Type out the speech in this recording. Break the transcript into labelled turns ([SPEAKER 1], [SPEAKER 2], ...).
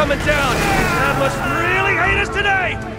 [SPEAKER 1] coming down. Dad must really hate us today!